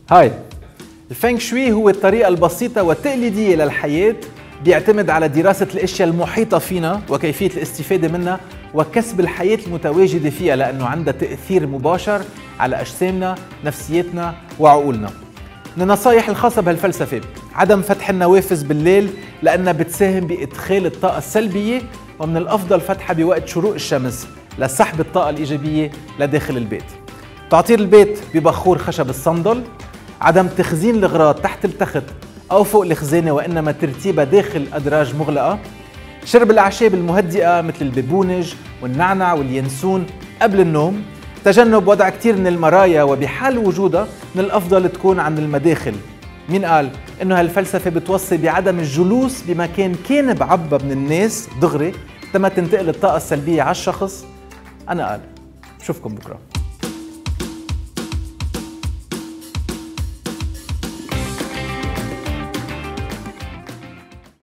هاي الفeng شوي هو الطريقة البسيطة والتقليدية للحياة، بيعتمد على دراسة الأشياء المحيطة فينا وكيفية الاستفادة منها وكسب الحياة المتواجدة فيها، لأنه عندها تأثير مباشر على أجسامنا، نفسيتنا وعقولنا. من النصائح الخاصة بهالفلسفة عدم فتح النوافذ بالليل لأنها بتساهم بإدخال الطاقة السلبية، ومن الأفضل فتحها بوقت شروق الشمس لسحب الطاقة الإيجابية لداخل البيت. تعطير البيت ببخور خشب الصندل، عدم تخزين الأغراض تحت التخت أو فوق الخزانة وإنما ترتيبها داخل أدراج مغلقة، شرب الأعشاب المهدئة مثل الببونج والنعنع واليانسون قبل النوم، تجنب وضع كتير من المرايا وبحال وجودها من الأفضل تكون عند المداخل. مين قال إنه هالفلسفة بتوصي بعدم الجلوس بمكان كان بعبى من الناس دغري تما تنتقل الطاقة السلبية على الشخص؟ أنا قال. بشوفكم بكرة.